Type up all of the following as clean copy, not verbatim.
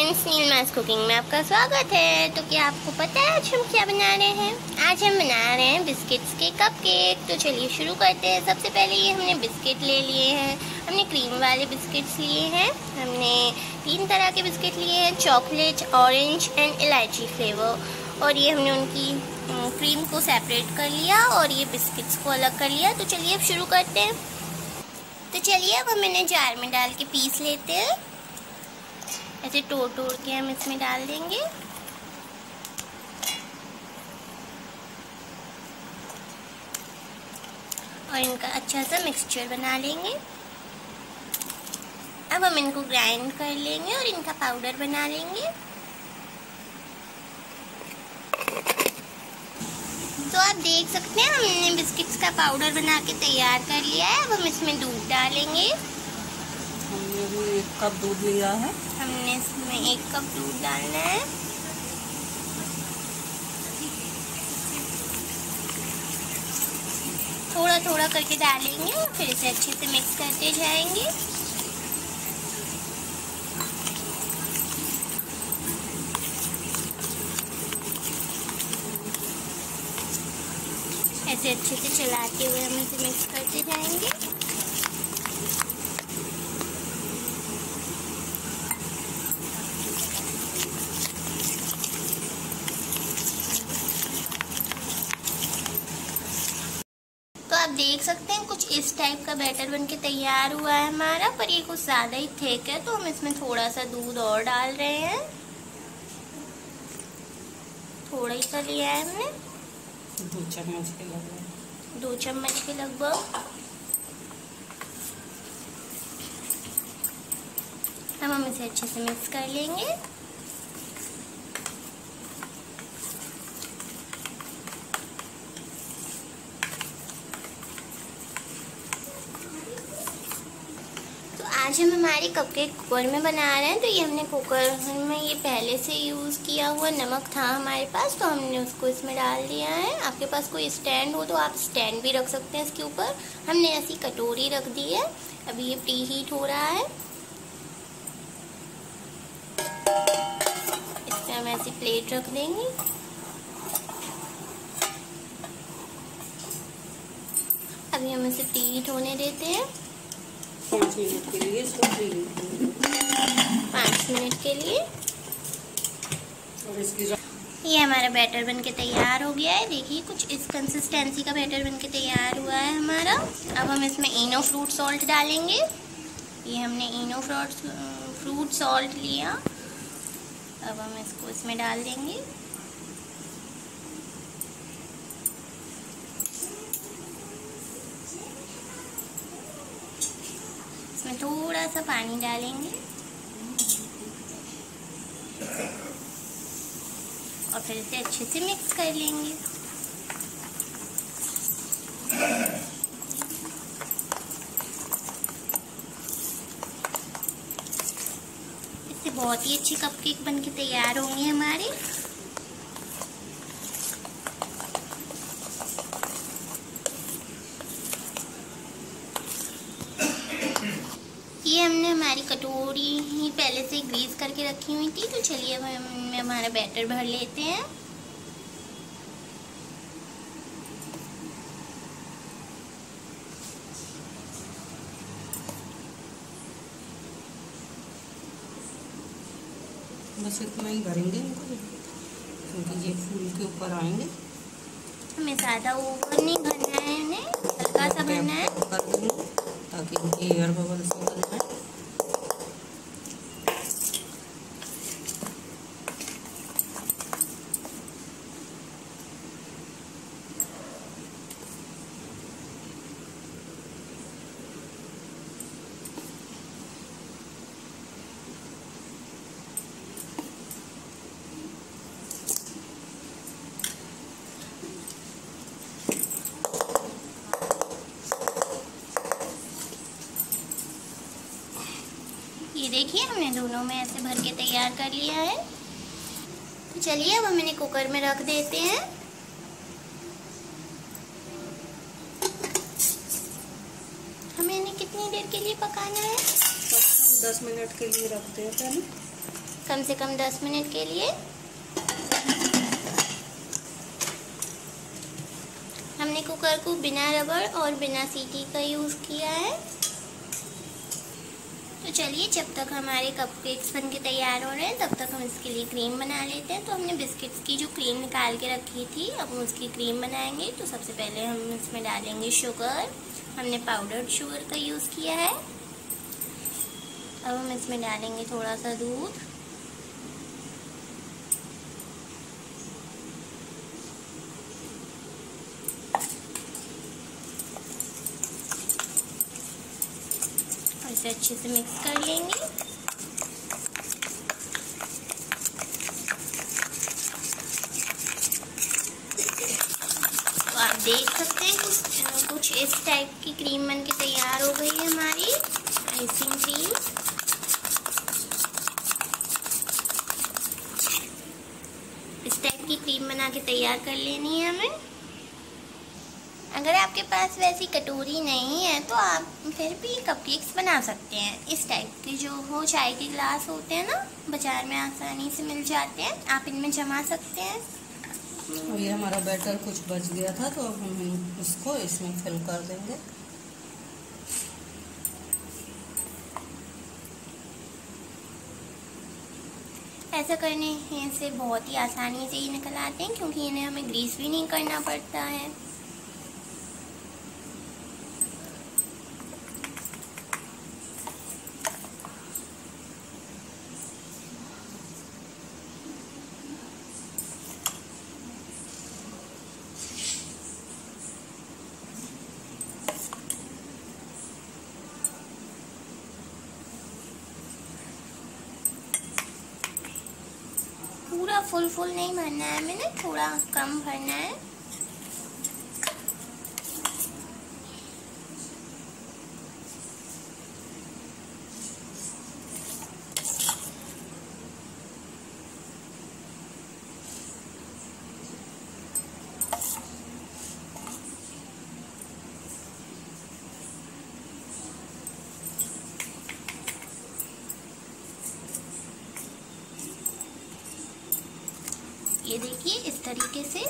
Friends, नीलमास cooking में आपका स्वागत है। तो क्या आपको पता है आज हम क्या बना रहे हैं? आज हम बना रहे हैं बिस्किट्स के कपकेक। तो चलिए शुरू करते हैं। सबसे पहले ये हमने बिस्किट ले लिए हैं। हमने क्रीम वाले बिस्किट्स लिए हैं। हमने 3 तरह के बिस्किट लिए हैं, chocolate, orange and elaichi flavour. और ये हमने उनकी क्रीम को सेपरेट कर लिया और ये बिस्किट्स को अलग कर लिया। तो चलिए अब शुरू करते हैं। तो चलिए अब हम इन्हें जार में डाल के पीस लेते हैं। ऐसे तोड़ के हम इसमें डाल देंगे। और इनका अच्छा सा मिक्सचर बना लेंगे। अब हम इनको ग्राइंड कर लेंगे और इनका पाउडर बना लेंगे। तो आप देख सकते हैं हमने बिस्किट्स का पाउडर बना के तैयार कर लिया है। अब हम इसमें दूध डालेंगे। हमने भी 1 कप दूध लिया है। हमने इसमें 1 कप दूध डालना है। थोड़ा थोड़ा करके डालेंगे, फिर इसे अच्छे से मिक्स करते जाएंगे। ऐसे अच्छे से चलाते हुए हम इसे मिक्स करते जाएंगे। तो आप देख सकते हैं कुछ इस टाइप का बैटर बनके तैयार हुआ है हमारा, पर ये कुछ ज़्यादा ही थिक है तो हम इसमें थोड़ा सा दूध और डाल रहे हैं। थोड़ा ही सा लिया है हमने, 2 चम्मच के लगभग। 2 चम्मच के लगभग। अब हम इसे अच्छे से मिक्स कर लेंगे। आज हम हमारे कपकेक कुकर में बना रहे हैं। तो ये हमने कुकर में ये पहले से यूज़ किया हुआ नमक था हमारे पास, तो हमने उसको इसमें डाल दिया है। आपके पास कोई स्टैंड हो तो आप स्टैंड भी रख सकते हैं इसके ऊपर। हमने ऐसी कटोरी रख दी है। अभी ये प्री हीट हो रहा है। इस पर हम ऐसी प्लेट रख देंगे। अभी हम इसे प्री हीट होने देते हैं 5 मिनट के लिए। 5 मिनट के लिए। और इसकी ये हमारा बैटर बनके तैयार हो गया है। देखिए कुछ इस कंसिस्टेंसी का बैटर बनके तैयार हुआ है हमारा। अब हम इसमें इनो फ्रूट सॉल्ट डालेंगे। ये हमने इनो फ्रूट सॉल्ट लिया। अब हम इसको इसमें डाल देंगे। इसमें थोड़ा सा पानी डालेंगे और फिर इसे अच्छे से मिक्स कर लेंगे। इससे बहुत ही अच्छे कपकेक बनके तैयार होंगे हमारे। ये हमने हमारी कटोरी ही पहले से ग्रीस करके रखी हुई थी। तो चलिए अब हम इनमें हमारा बैटर भर लेते हैं। बस इतना ही भरेंगे इनको, क्योंकि ये फूल के ऊपर आएंगे। हमें ज़्यादा ऊपर नहीं भरना है, इन्हें हल्का सा भरना है ताकि इनकी एयर बबल्स निकल जाए। ये देखिए हमने दोनों में ऐसे भर के तैयार कर लिया है। तो चलिए अब हम इन्हें कुकर में रख देते हैं। हमें इन्हें कितनी देर के लिए पकाना है? 10 मिनट के लिए रखते हैं पहले, कम से कम 10 मिनट के लिए। हमने कुकर को बिना रबड़ और बिना सीटी का यूज़ किया है। तो चलिए, जब तक हमारे कपकेक्स बन के तैयार हो रहे हैं तब तक हम इसके लिए क्रीम बना लेते हैं। तो हमने बिस्किट्स की जो क्रीम निकाल के रखी थी, अब हम उसकी क्रीम बनाएंगे। तो सबसे पहले हम इसमें डालेंगे शुगर। हमने पाउडर्ड शुगर का यूज़ किया है। अब हम इसमें डालेंगे थोड़ा सा दूध। इसे अच्छे से मिक्स कर लेंगे। तो आप देख सकते हैं कुछ इस टाइप की क्रीम बन के तैयार हो गई है हमारी आइसिंग क्रीम। इस टाइप की क्रीम बना के तैयार कर लेनी है हमें। अगर आपके पास वैसी कटोरी नहीं है तो आप फिर भी कपकेक्स बना सकते हैं। इस टाइप के जो हो चाय के ग्लास होते हैं ना, बाजार में आसानी से मिल जाते हैं, आप इनमें जमा सकते हैं। ये हमारा बैटर कुछ बच गया था तो अब हम इसको इसमें फिल कर देंगे। ऐसा करने से बहुत ही आसानी से ये निकल आते हैं, क्योंकि इन्हें हमें ग्रीस भी नहीं करना पड़ता है। पूरा फुल नहीं भरना है हमें ना, थोड़ा कम भरना है। ये देखिए इस तरीके से।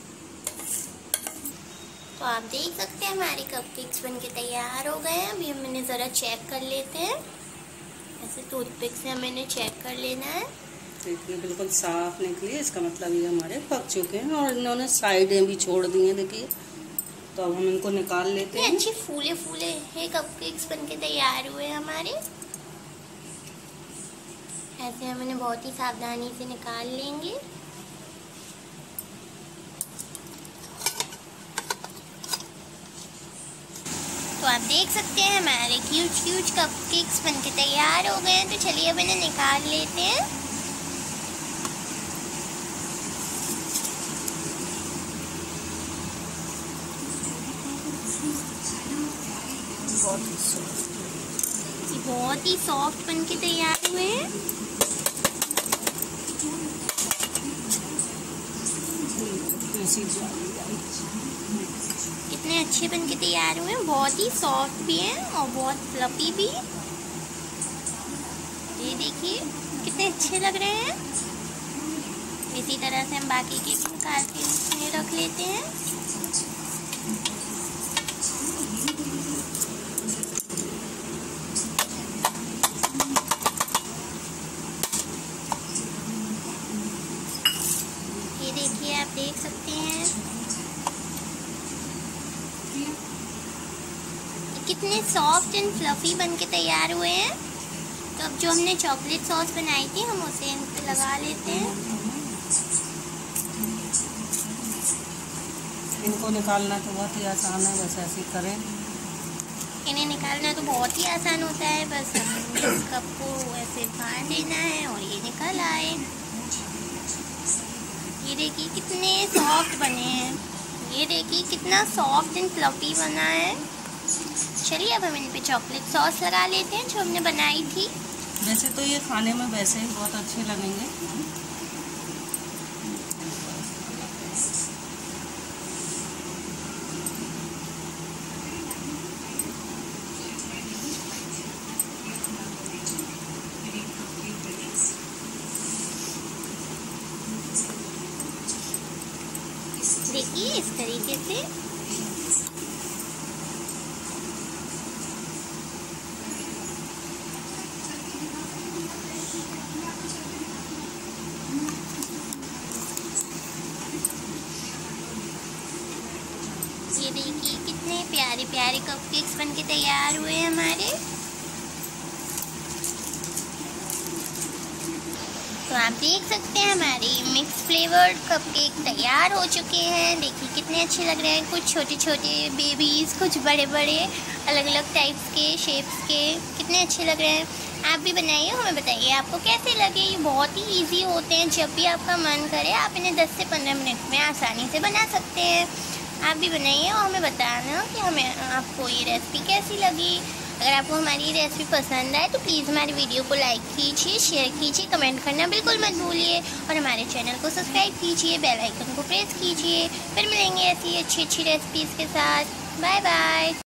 तो आप देख सकते हैं हमारे कपकेक्स बनके तैयार हो गए हैं। अभी हम इन्हें ज़रा चेक कर लेते हैं। ऐसे टूथपिक से हमें इन्हें चेक कर लेना है। देखिए बिल्कुल साफ निकली, इसका मतलब ये हमारे पक चुके हैं और इन्होंने साइडें भी छोड़ दी हैं। देखिए, तो अब हम इनको निकाल लेते हैं। अच्छे फूले ये कपकेक्स बनके तैयार हुए हमारे। ऐसे हम इन्हें बहुत ही सावधानी से निकाल लेंगे। तो आप देख सकते हैं हमारे क्यूट कपकेक्स बनके तैयार हो गए हैं। तो चलिए अब इन्हें निकाल लेते हैं। बहुत ही सॉफ्ट बनके तैयार हुए हैं। कितने अच्छे बनके तैयार हुए हैं, बहुत ही सॉफ्ट भी हैं और बहुत फ्लफी भी। ये देखिए कितने अच्छे लग रहे हैं। इसी तरह से हम बाकी के भी निकाल के रख लेते हैं। ये देखिए आप देख सकते हैं कितने सॉफ्ट एंड फ्लफी बनके तैयार हुए हैं। तो अब जो हमने चॉकलेट सॉस बनाई थी हम उसे इन पे लगा लेते हैं। इनको निकालना तो बहुत ही आसान है, बस ऐसे ही करें। इन्हें निकालना तो बहुत ही आसान होता है, बस इस कप को ऐसे फाड़ देना है और ये निकल आए। ये देखिए कितने सॉफ्ट बने हैं। ये देखिए कितना सॉफ्ट एंड फ्लफी बना है। चलिए अब हम इन पे चॉकलेट सॉस लगा लेते हैं जो हमने बनाई थी। वैसे तो ये खाने में वैसे ही बहुत अच्छे लगेंगे। देखिए इस तरीके से। ये देखिए कितने प्यारे प्यारे कपकेक्स बनके तैयार हुए हैं हमारे। तो आप देख सकते हैं हमारे मिक्स फ्लेवर्ड कपकेक तैयार हो चुके हैं। देखिए कितने अच्छे लग रहे हैं, कुछ छोटे छोटे बेबीज़, कुछ बड़े बड़े अलग अलग टाइप्स के शेप्स के, कितने अच्छे लग रहे हैं। आप भी बनाइए, हमें बताइए आपको कैसे लगे। ये बहुत ही इजी होते हैं, जब भी आपका मन करे आप इन्हें 10 से 15 मिनट में आसानी से बना सकते हैं। आप भी बनाइए और हमें बताना कि हमें आपको ये रेसिपी कैसी लगी। अगर आपको हमारी रेसिपी पसंद आए तो प्लीज़ हमारी वीडियो को लाइक कीजिए, शेयर कीजिए, कमेंट करना बिल्कुल मत भूलिए और हमारे चैनल को सब्सक्राइब कीजिए, बेल आइकन को प्रेस कीजिए। फिर मिलेंगे ऐसी अच्छी अच्छी रेसिपीज़ के साथ। Bye bye.